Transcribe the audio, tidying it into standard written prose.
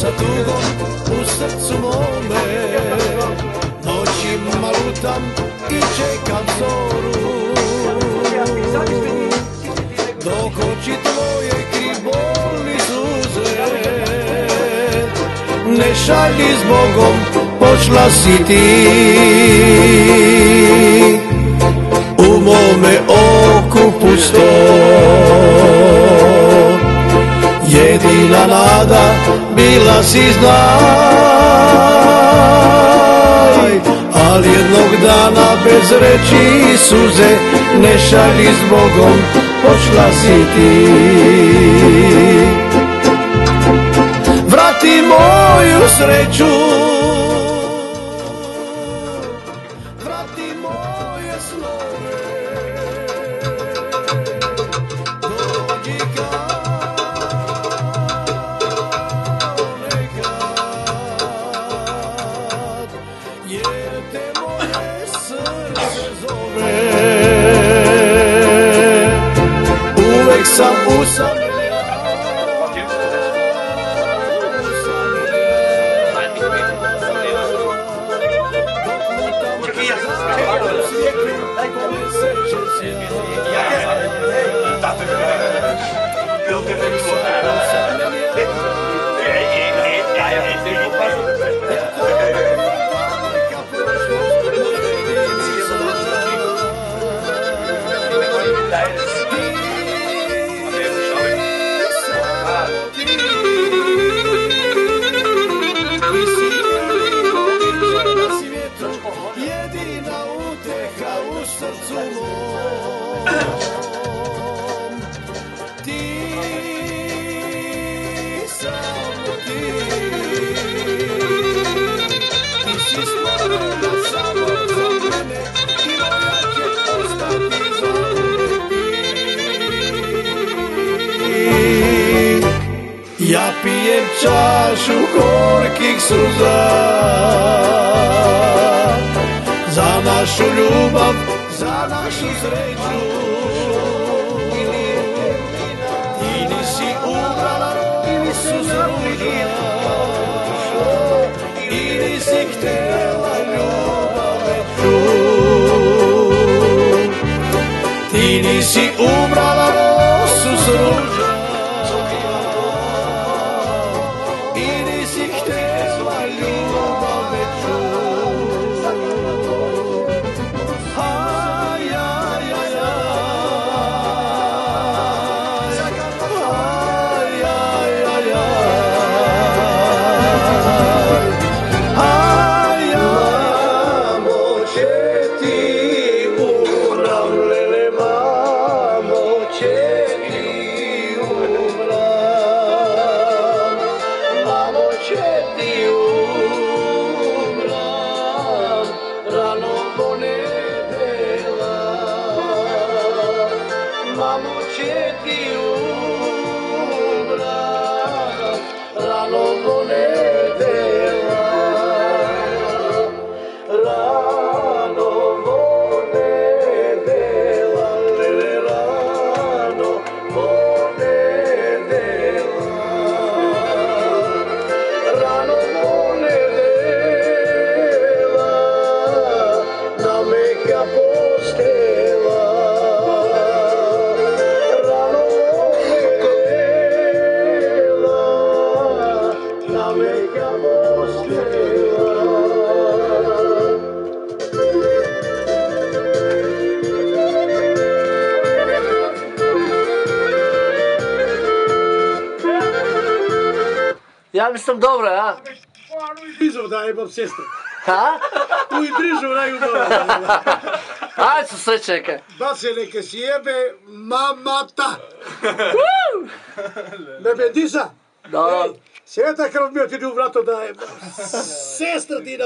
sa tugom u srcu mome, noćima lutam i čekam zoru, dok oči tvoje krivoli suze ne šalji zbogom, pošla si ti. U mome oku pusto, jedina nada bila si, znaj, ali jednog dana bez reči i suze ne šalji zbogom, pošla si ti. Vrati moju sreću, vrati moje snove, dođi kao nekad, jer te moje srce zove. Uvek sam usamljen, jedina uteha u srcu mom, ti, samo ti, ti si stvorena samo za mene i moja će ostati zauvek ti. Ja pijem čašu gorkih suza za našu ljubav, za našu sreću. Ti nisi ubrala rosu s ruža i nisi htjela ljubav veću. Ti nisi ubrala rosu s ruža i nisi htjela ljubav veću. Mamo će ti ubrat, rano ponedela, rano ponedela, lele rano ponedela, rano ponedela, na meka postela. Ja mislim dobro, a? Blizu da je bab sestra. Ha? U i blizu raju dobro. Ajde su srećnike. Bace neke sjebe, mamata. Bebe Disa. Dobro. Sjeta krv bio ti u vrato da je sestra ti